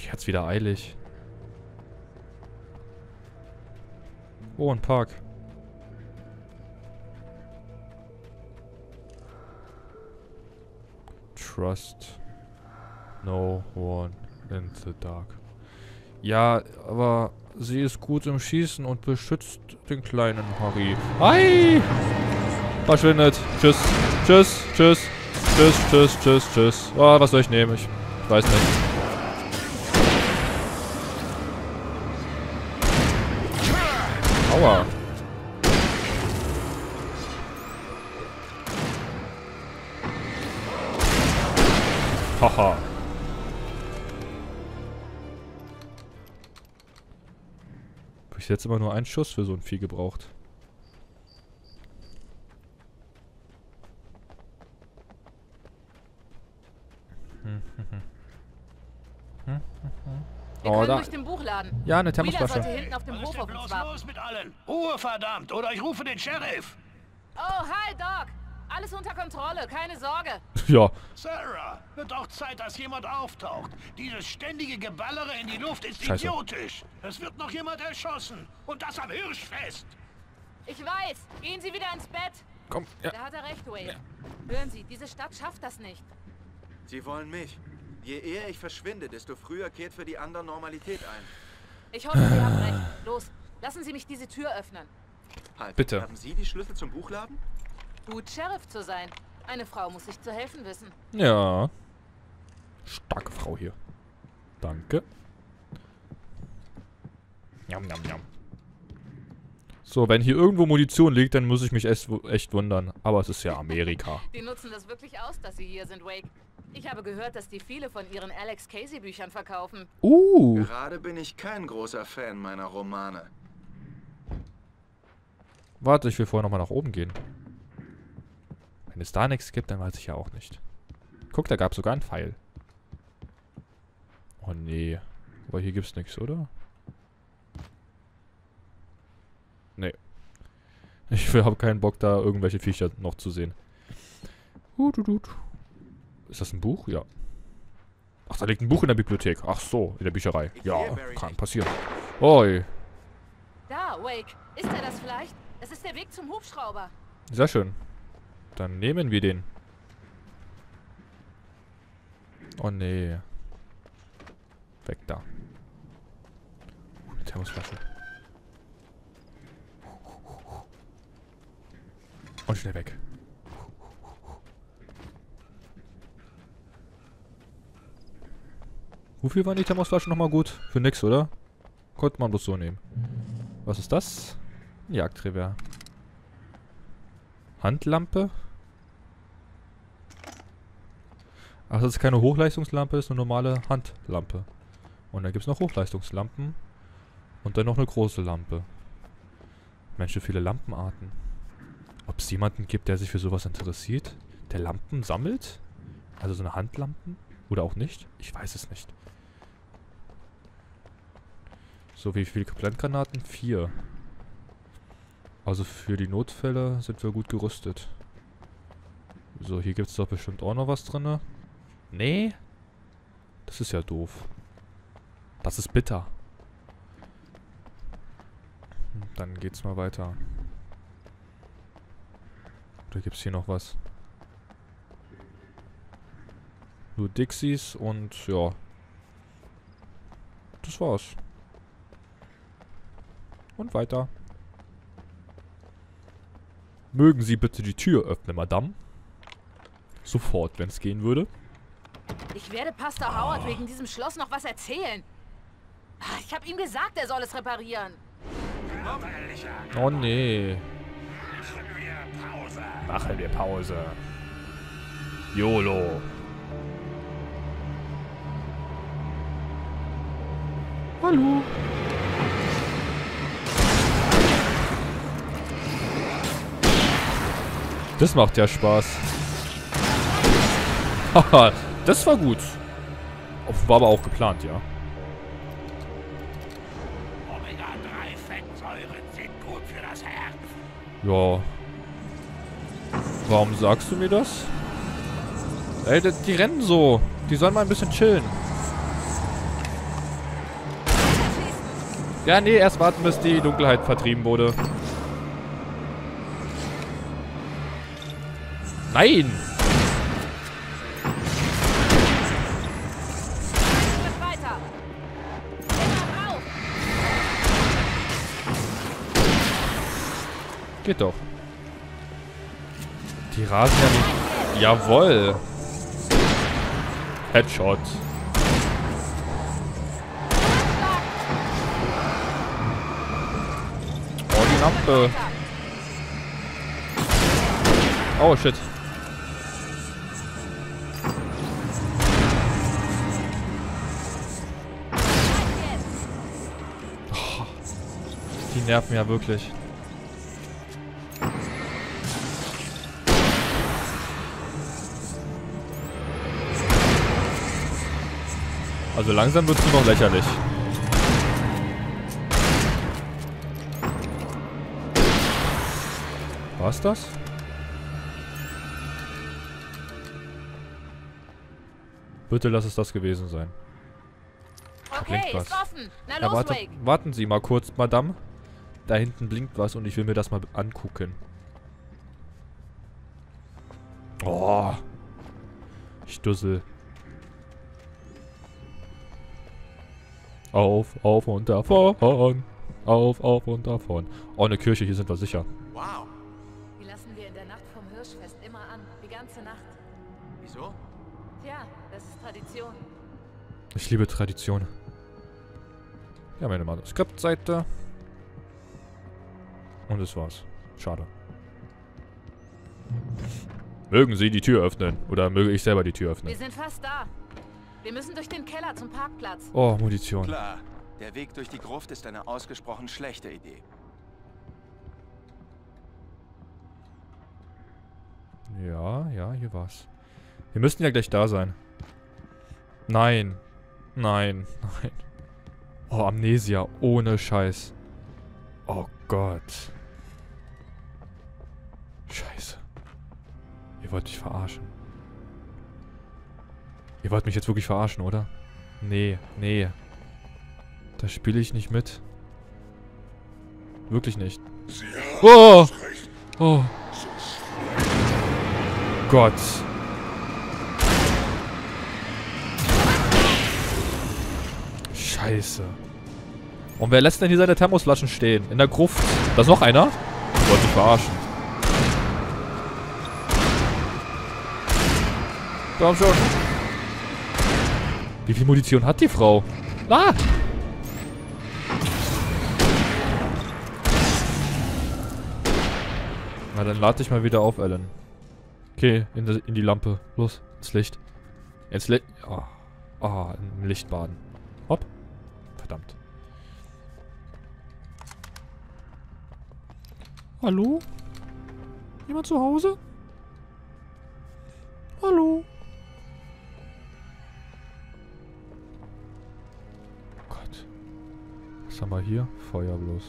Die hat's wieder eilig. Oh, ein Park. Trust no one in the dark. Ja, aber sie ist gut im Schießen und beschützt den kleinen Harry. Ei! Verschwindet. Tschüss. Tschüss. Tschüss. Tschüss. Tschüss. Tschüss. Tschüss. Oh, was soll ich nehmen? Ich weiß nicht. Aua. Haha. Bis jetzt immer nur einen Schuss für so ein Vieh gebraucht. Oh, da. Durch den Buchladen. Ja, eine Thermosflasche. Hinten auf dem Hof auf uns warten. Los mit allen. Ruhe, verdammt, oder ich rufe den Sheriff. Oh, hi, Doc. Alles unter Kontrolle, keine Sorge. Ja. Sarah, wird auch Zeit, dass jemand auftaucht. Dieses ständige Geballere in die Luft ist Scheiße. idiotisch. Es wird noch jemand erschossen. Und das am Hirschfest. Ich weiß. Gehen Sie wieder ins Bett. Komm. Ja. Da hat er recht, Wade. Hören Sie, diese Stadt schafft das nicht. Sie wollen mich. Je eher ich verschwinde, desto früher kehrt für die anderen Normalität ein. Ich hoffe, Sie haben recht. Los, lassen Sie mich diese Tür öffnen. Halt, Bitte. Haben Sie die Schlüssel zum Buchladen? Gut, Sheriff zu sein. Eine Frau muss sich zu helfen wissen. Ja. Starke Frau hier. Danke. Njam, njam, njam. So, wenn hier irgendwo Munition liegt, dann muss ich mich echt wundern. Aber es ist ja Amerika. Die nutzen das wirklich aus, dass sie hier sind, Wake. Ich habe gehört, dass die viele von ihren Alex Casey Büchern verkaufen. Gerade bin ich kein großer Fan meiner Romane. Warte, ich will vorher nochmal nach oben gehen. Wenn es da nichts gibt, dann weiß ich ja auch nicht. Guck, da gab es sogar einen Pfeil. Oh nee. Aber hier gibt's nichts, oder? Nee. Ich habe keinen Bock, da irgendwelche Viecher noch zu sehen. Ist das ein Buch? Ja. Ach, da liegt ein Buch in der Bibliothek. Ach so, in der Bücherei. Ja, kann passieren. Oi. Da, Wake. Ist er das vielleicht? Es ist der Weg zum Hubschrauber. Sehr schön. Dann nehmen wir den. Oh nee. Weg da. Eine Thermosflasche. Und schnell weg. Wofür waren die Thermosflaschen nochmal gut? Für nix, oder? Konnte man bloß so nehmen. Was ist das? Ein Jagdrevier. Handlampe? Ach, das ist keine Hochleistungslampe, ist eine normale Handlampe. Und dann gibt es noch Hochleistungslampen. Und dann noch eine große Lampe. Mensch, so viele Lampenarten. Ob es jemanden gibt, der sich für sowas interessiert? Der Lampen sammelt? Also so eine Handlampen? Oder auch nicht? Ich weiß es nicht. So, wie viele Blendgranaten? 4. Also für die Notfälle sind wir gut gerüstet. So, hier gibt es doch bestimmt auch noch was drin. Nee? Das ist ja doof. Das ist bitter. Dann geht's mal weiter. Oder gibt's hier noch was? Nur Dixies und ja. Das war's. Und weiter. Mögen Sie bitte die Tür öffnen, Madame? Sofort, wenn es gehen würde. Ich werde Pastor Howard wegen diesem Schloss noch was erzählen. Ich habe ihm gesagt, er soll es reparieren. Oh nee. Machen wir Pause. YOLO. Hallo. Das macht ja Spaß. Haha, das war gut. War aber auch geplant, ja. Omega-3-Fettsäuren sind gut für das Herz. Ja. Warum sagst du mir das? Ey, die rennen so. Die sollen mal ein bisschen chillen. Ja, nee, erst warten, bis die Dunkelheit vertrieben wurde. Nein! Weiter. Immer rauf. Geht doch. Die rasen ja nicht. Jawoll! Headshot. Oh, die Lampe. Oh, shit. Oh, die nerven ja wirklich. Also langsam wird es nur noch lächerlich. War's das? Bitte lass es das gewesen sein. Da Okay, blinkt ist was. offen. Na Ja, los, warte, Wake. warten Sie mal kurz, Madame. Da hinten blinkt was und ich will mir das mal angucken. Oh. Ich dussel. Auf und davon. Auf und davon. Oh, eine Kirche, hier sind wir sicher. Wow. Die lassen wir in der Nacht vom Hirschfest immer an. Die ganze Nacht. Wieso? Tja, das ist Tradition. Ich liebe Tradition. Ja, meine Manuskriptseite. Und das war's. Schade. Mögen Sie die Tür öffnen? Oder möge ich selber die Tür Wir öffnen? sind fast da. Wir müssen durch den Keller zum Parkplatz. Oh, Munition. Klar. Der Weg durch die Gruft ist eine ausgesprochen schlechte Idee. Ja, ja, hier war's. Wir müssten ja gleich da sein. Nein. Nein, nein. Oh, Amnesia. Ohne Scheiß. Oh Gott. Scheiße. Ihr wollt mich verarschen. Ihr wollt mich jetzt wirklich verarschen, oder? Nee, nee. Da spiele ich nicht mit. Wirklich nicht. Oh! Oh. Gott. Scheiße. Und wer lässt denn hier seine Thermosflaschen stehen? In der Gruft. Da ist noch einer? Wollte mich verarschen. Komm schon. Wie viel Munition hat die Frau? Ah! Na, dann lade ich mal wieder auf, Alan. Okay, in die Lampe. Los, ins Licht. Ins Licht. Oh. Oh, im Licht baden. Hopp. Verdammt. Hallo? Jemand zu Hause? Hallo? Gott. Was haben wir hier? Feuer bloß.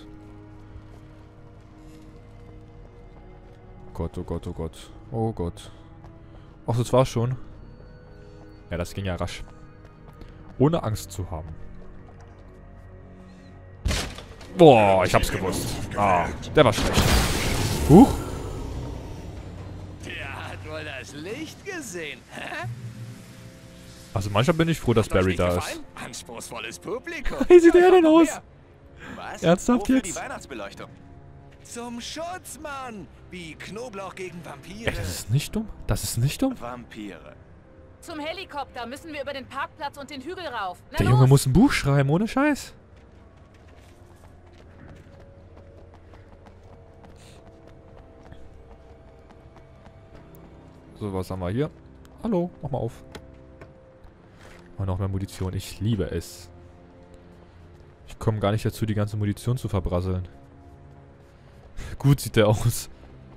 Gott, oh Gott, oh Gott. Oh Gott. Ach, das war's schon. Ja, das ging ja rasch. Ohne Angst zu haben. Boah, ich hab's gewusst. Ah, der war schlecht. Huch. Der hat wohl das Licht gesehen, hä? Also manchmal bin ich froh, dass Barry da ist. Anspruchsvolles Publikum. Wie sieht der denn aus? Was? Ernsthaft Wofür jetzt? die Weihnachtsbeleuchtung? Zum Schutz, Mann! Wie Knoblauch gegen Vampire. Ey, das ist nicht dumm. Das ist nicht dumm. Vampire. Zum Helikopter müssen wir über den Parkplatz und den Hügel rauf. Na Der Junge los. muss ein Buch schreiben, ohne Scheiß. So, was haben wir hier? Hallo, mach mal auf. Oh, noch mehr Munition. Ich liebe es. Ich komme gar nicht dazu, die ganze Munition zu verbrasseln. Gut sieht der aus.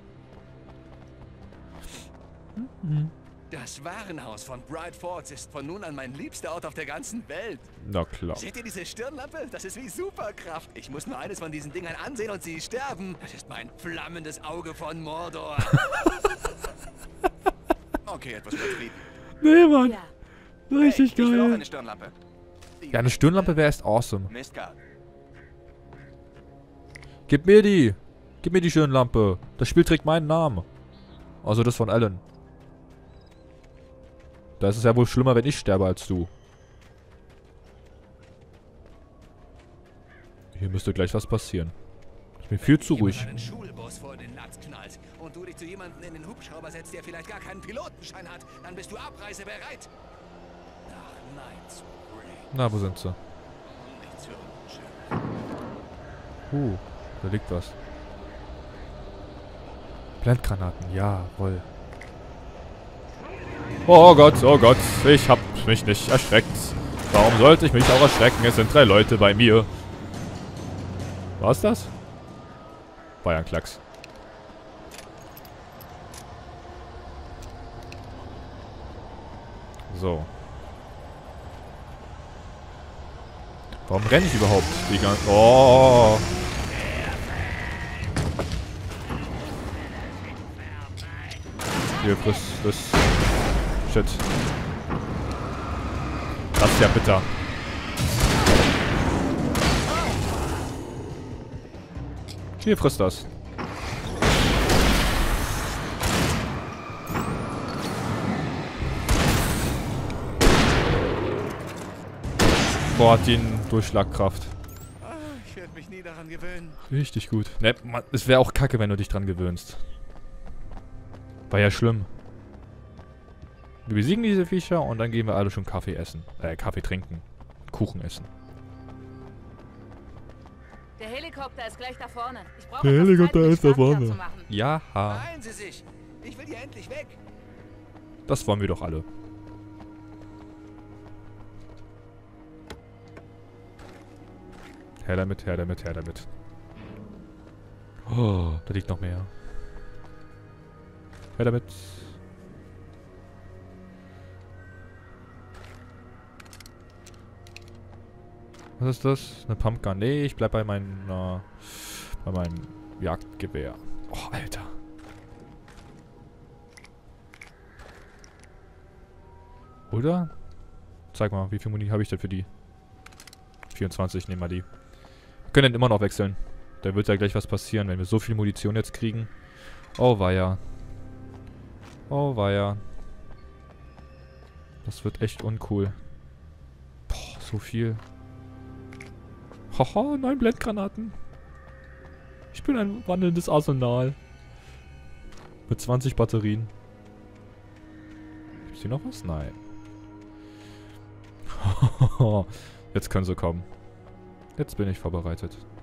Das Warenhaus von Bright Falls ist von nun an mein liebster Ort auf der ganzen Welt. Na klar. Seht ihr diese Stirnlampe? Das ist wie Superkraft. Ich muss nur eines von diesen Dingern ansehen und sie sterben. Das ist mein flammendes Auge von Mordor. Okay, etwas übertrieben. Nee, Mann. Ja. Richtig Ich will auch geil. eine Stirnlampe. Ja, eine Stirnlampe wäre echt awesome. Mistkerl. Gib mir die! Gib mir die schöne Lampe. Das Spiel trägt meinen Namen. Also das von Alan. Da ist es ja wohl schlimmer, wenn ich sterbe als du. Hier müsste gleich was passieren. Ist mir viel zu ruhig. Einen Schulbus vor den Latz knallt und du dich zu jemandem in den Hubschrauber setzt, der vielleicht gar keinen Pilotenschein hat, dann bist du abreisebereit. Nach Night. Na, wo sind sie? Nichts für unschön. Da liegt was. Blendgranaten, jawohl. Oh Gott, ich hab mich nicht erschreckt. Warum sollte ich mich auch erschrecken? Es sind 3 Leute bei mir. War's das? War ja ein Klacks. So. Warum renne ich überhaupt die ganze... Oh! Hier, friss. Shit. Das ist ja bitter. Hier, friss das. Boah, hat die eine Durchschlagkraft. Ich werde mich nie daran gewöhnen. Richtig gut. Ne, es wäre auch kacke, wenn du dich dran gewöhnst. War ja schlimm. Wir besiegen diese Viecher und dann gehen wir alle schon Kaffee essen. Kaffee trinken. Kuchen essen. Der Helikopter ist gleich da vorne. Ich brauche Der etwas Helikopter Zeit, um ist da den Start vorne. wieder zu machen. Ja. Beeilen Sie sich. Ich will hier endlich weg. Das wollen wir doch alle. Her damit, her damit, her damit. Oh, da liegt noch mehr. Her damit. Was ist das? Eine Pumpgun. Nee, ich bleib bei meinem Jagdgewehr. Oh, Alter. Oder? Zeig mal, wie viel Muni habe ich denn für die? 24, nehmen wir die. Wir können immer noch wechseln. Da wird ja gleich was passieren, wenn wir so viel Munition jetzt kriegen. Oh weia. Oh weia. Das wird echt uncool. Boah, so viel. Haha, 9 Blendgranaten. Ich bin ein wandelndes Arsenal. Mit 20 Batterien. Gibt's hier noch was? Nein. Jetzt können sie kommen. Jetzt bin ich vorbereitet.